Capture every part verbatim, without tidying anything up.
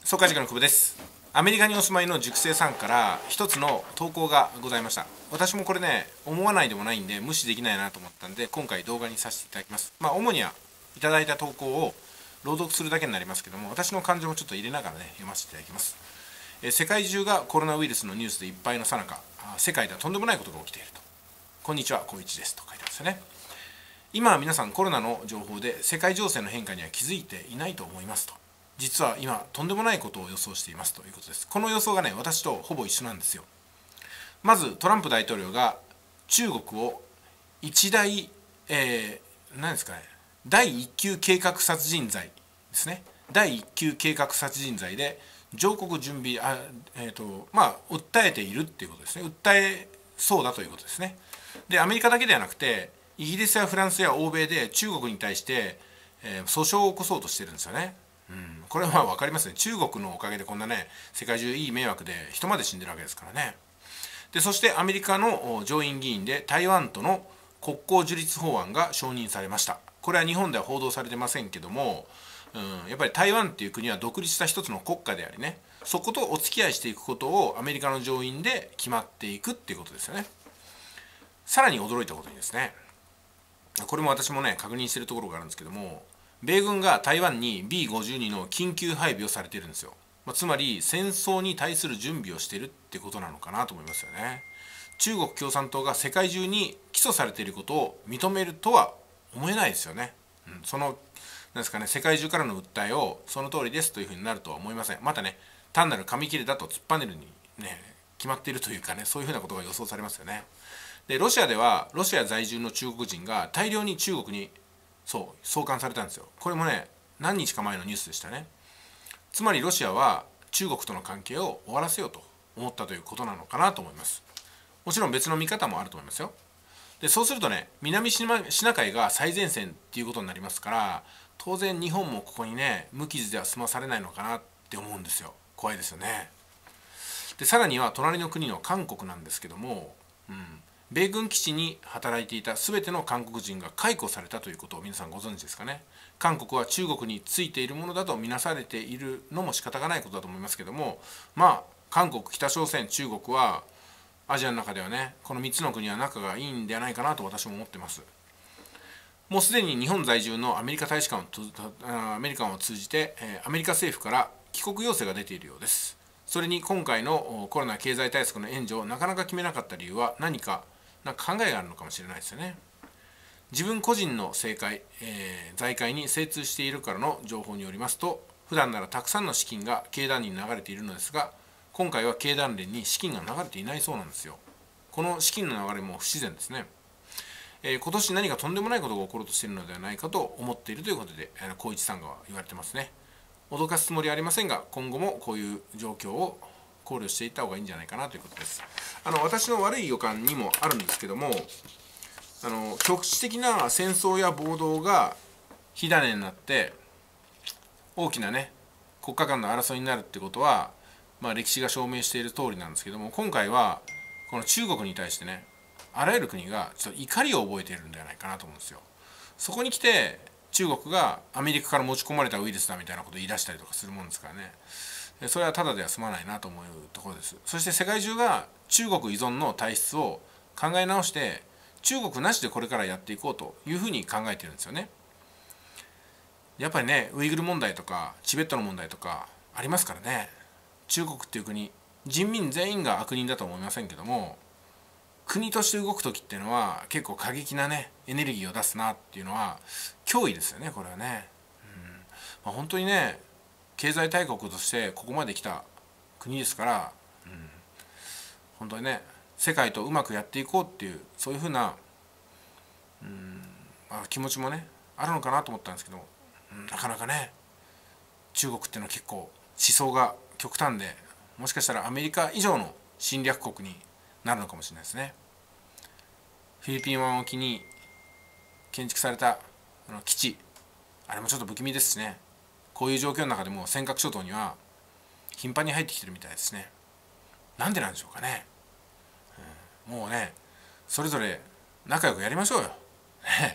総会時間の久保です。アメリカにお住まいの塾生さんから一つの投稿がございました。私もこれね、思わないでもないんで無視できないなと思ったんで、今回動画にさせていただきます。まあ主にはいただいた投稿を朗読するだけになりますけども、私の感情もちょっと入れながらね、読ませていただきます。え世界中がコロナウイルスのニュースでいっぱいの最中、世界ではとんでもないことが起きていると。こんにちは、こういちですと書いてますよね。今は皆さんコロナの情報で世界情勢の変化には気づいていないと思いますと。実は今とんでもないことを予想していますということです。この予想がね、私とほぼ一緒なんですよ。まずトランプ大統領が中国を一大、えー、何ですかね、第一級計画殺人罪ですね。第一級計画殺人罪で上告準備、あ、えーとまあ、訴えているっていうことですね。訴えそうだということですね。で、アメリカだけではなくて、イギリスやフランスや欧米で中国に対して、えー、訴訟を起こそうとしてるんですよね。うん、これは分かりますね。中国のおかげでこんなね、世界中いい迷惑で人まで死んでるわけですからね。で、そしてアメリカの上院議員で台湾との国交樹立法案が承認されました。これは日本では報道されてませんけども、うん、やっぱり台湾っていう国は独立した一つの国家でありね、そことお付き合いしていくことをアメリカの上院で決まっていくっていうことですよね。さらに驚いたことにですね、これも私もね、確認しているところがあるんですけども、米軍が台湾に ビーごじゅうに の緊急配備をされているんですよ。まあ、つまり戦争に対する準備をしているってことなのかなと思いますよね。中国共産党が世界中に起訴されていることを認めるとは思えないですよね。うん、そのなんですかね、世界中からの訴えをその通りですというふうになるとは思いません。またね、単なる紙切れだと突っぱねるにね、決まっているというかね、そういうふうなことが予想されますよね。で、ロシアではロシア在住の中国人が大量に中国にそう送還されたんですよ。これもね、何日か前のニュースでしたね。つまりロシアは中国との関係を終わらせようと思ったということなのかなと思います。もちろん別の見方もあると思いますよ。で、そうするとね、南シナ海が最前線っていうことになりますから、当然日本もここにね、無傷では済まされないのかなって思うんですよ。怖いですよね。で、さらには隣の国の韓国なんですけども、うん、米軍基地に働いていた全ての韓国人が解雇されたということを皆さんご存知ですかね。韓国は中国についているものだと見なされているのも仕方がないことだと思いますけども、まあ韓国、北朝鮮、中国はアジアの中ではね、このみっつの国は仲がいいんではないかなと私も思ってます。もうすでに日本在住のアメリカ大使館をアメリカンを通じてアメリカ政府から帰国要請が出ているようです。それに今回のコロナ経済対策の援助をなかなか決めなかった理由は何かなんか考えがあるのかもしれないですよね。自分個人の政界、えー、財界に精通しているからの情報によりますと、普段ならたくさんの資金が経団連に流れているのですが、今回は経団連に資金が流れていないそうなんですよ。この資金の流れも不自然ですね。えー、今年何かとんでもないことが起ころうとしているのではないかと思っているということで、光一さんが言われてますね。脅かすつもりはありませんが、今後もこういう状況を考慮していった方がいいんじゃないかなということです。あの私の悪い予感にもあるんですけども、あの局地的な戦争や暴動が火種になって大きなね国家間の争いになるってことは、まあ、歴史が証明している通りなんですけども、今回はこの中国に対してね、あらゆる国がちょっと怒りを覚えているんではないかなと思うんですよ。そこに来て中国がアメリカから持ち込まれたウイルスだみたいなことを言い出したりとかするもんですからね、それはただでは済まないなと思うところです。そして世界中が中国依存の体質を考え直して中国なしでこれからやっていこうというふうに考えてるんですよね。やっぱりね、ウイグル問題とかチベットの問題とかありますからね。中国っていう国、人民全員が悪人だとは思いませんけども、国として動く時っていうのは結構過激なねエネルギーを出すなっていうのは脅威ですよね、これはね。うん、まあ、本当にね、経済大国としてここまで来た国ですから、うん、本当にね、世界とうまくやっていこうっていうそういうふうな、うんまあ、気持ちもねあるのかなと思ったんですけど、うん、なかなかね、中国っていうのは結構思想が極端で、もしかしたらアメリカ以上の侵略国になるのかもしれないですね。フィリピン湾沖に建築されたあの基地、あれもちょっと不気味ですしね。こういう状況の中でも尖閣諸島には頻繁に入ってきてるみたいですね。なんでなんでしょうかね。うん、もうね、それぞれ仲良くやりましょうよ。ね、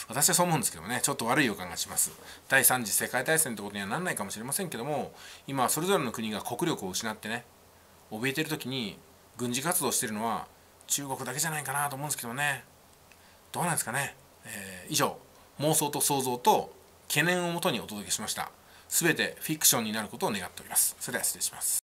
私はそう思うんですけどもね、ちょっと悪い予感がします。第三次世界大戦ってことにはならないかもしれませんけども、今それぞれの国が国力を失ってね、怯えている時に軍事活動しているのは中国だけじゃないかなと思うんですけどね。どうなんですかね。えー、以上、妄想と想像と懸念をもとにお届けしました。すべてフィクションになることを願っております。それでは失礼します。